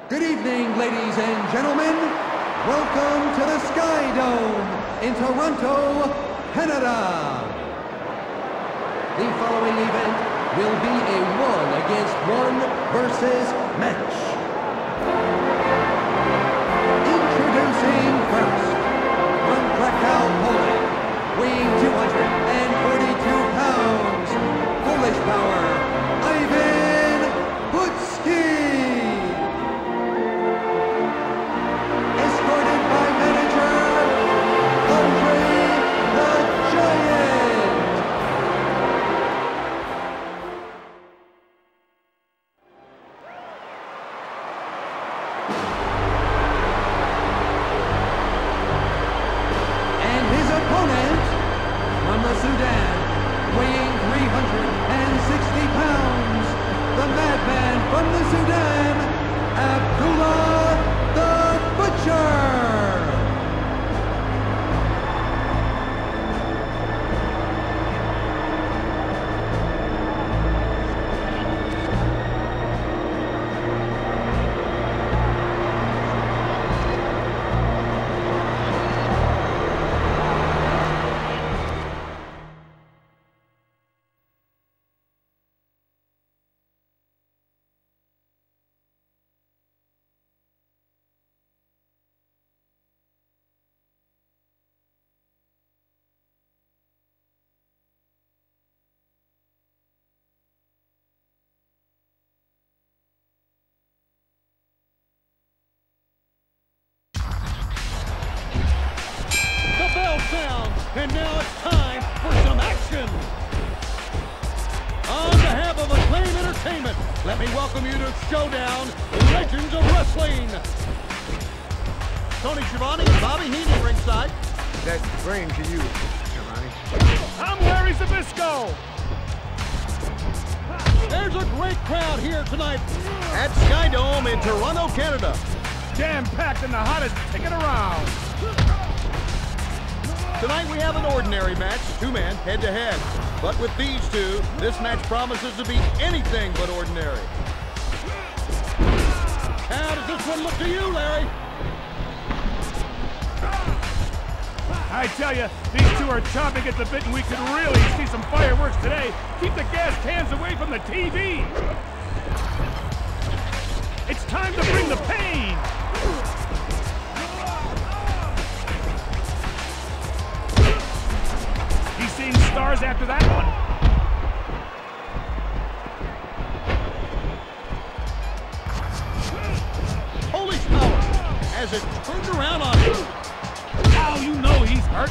Good evening, ladies and gentlemen. Welcome to the Sky Dome in Toronto, Canada. The following event will be a 1-against-1 versus match. Introducing first, from Krakow, Poland, weighing 242 pounds, Polish power, Ivan Pucki. Escorted by manager, Andre the Giant. And his opponent, from the Sudan, weighing 360 pounds, the madman from the Sudan, Abdullah the Butcher. Sounds, and now it's time for some action. On behalf of Acclaim Entertainment, let me welcome you to Showdown, Legends of Wrestling. Tony Schiavone and Bobby Heenan ringside. That brain to you, Giovanni. I'm Larry Zbyszko. There's a great crowd here tonight at Sky Dome in Toronto, Canada. Jam-packed and the hottest ticket around. Tonight we have an ordinary match, two-man, head-to-head. But with these two, this match promises to be anything but ordinary. How does this one look to you, Larry? I tell you, these two are chomping at the bit, and we could really see some fireworks today. Keep the gas cans away from the TV. It's time to bring the pain. He's seen stars after that one. Polish power as it turned around on him. Now you know he's hurting.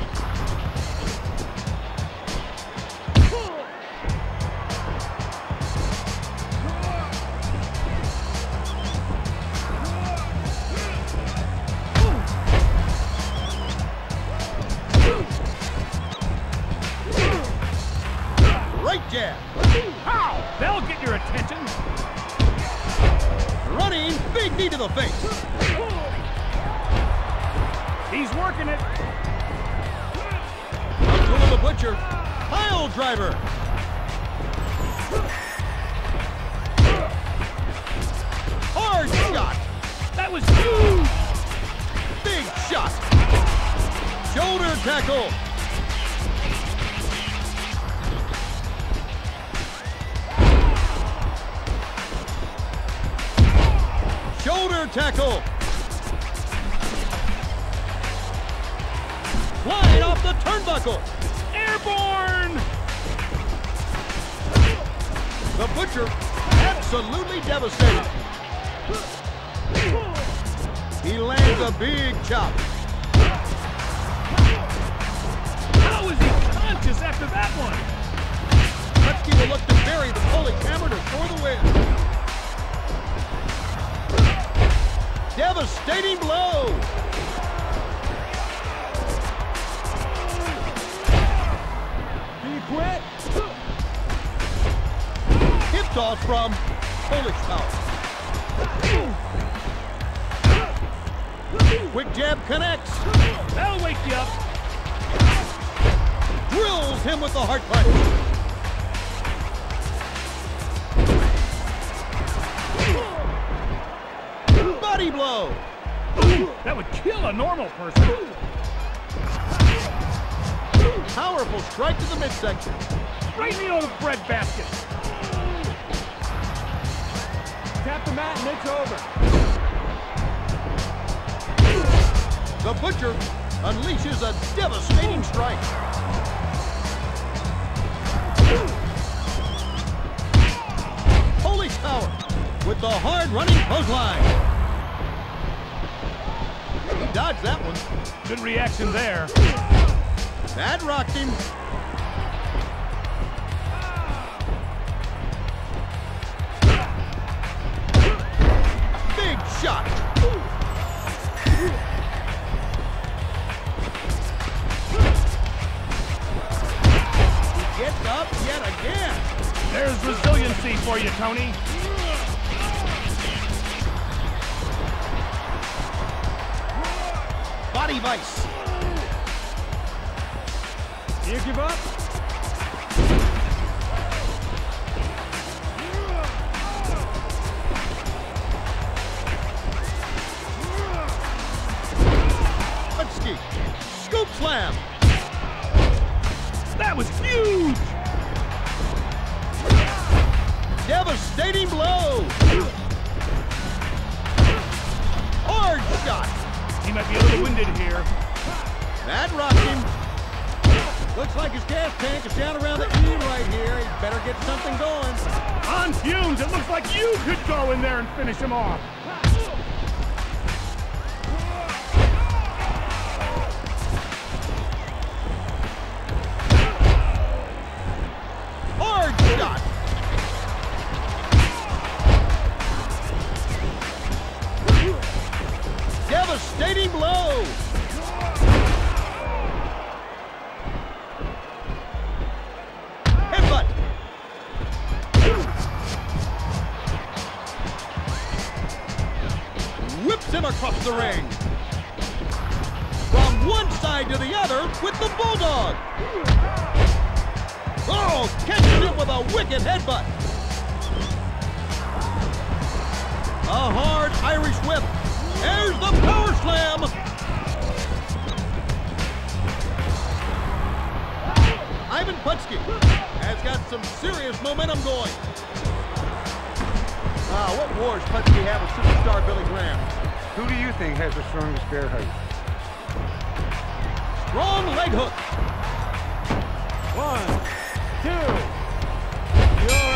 Right jab. How? They'll get your attention. Running, big knee to the face. He's working it. Abdullah the Butcher, pile driver. Hard shot. That was huge. Big shot. Shoulder tackle. Shoulder tackle. Flying off the turnbuckle. Airborne. The Butcher absolutely devastated. He lands a big chop. How is he conscious after that one? Pucki will look to bury the Polish hammer to score the win. Devastating blow. Do you quit? Hip toss from Polish power. Quick jab connects. That'll wake you up. Drills him with the heart punch. body blow. That would kill a normal person. Powerful strike to the midsection. Right in the old bread basket. Tap the mat and it's over. The Butcher unleashes a devastating strike. Holy Tower with the hard-running clothesline. He dodged that one. Good reaction there. That rocked him. Big shot. He gets up yet again. There's resiliency for you, Tony. Body vice. You give up? Putski. Scoop slam. That was huge. Devastating blow. Hard shot. He might be a little winded here. That rocked him. Looks like his gas tank is down around the E right here. He better get something going. On fumes, it looks like you could go in there and finish him off. Hard shot. Devastating blow. Headbutt. Whips him across the ring. From one side to the other with the Bulldog. Oh, catches him with a wicked headbutt. A hard Irish whip. There's the power slam. Ivan Putski has got some serious momentum going. What wars Putski have with superstar Billy Graham? Who do you think has the strongest bear hug? Strong leg hook. 1, 2. You're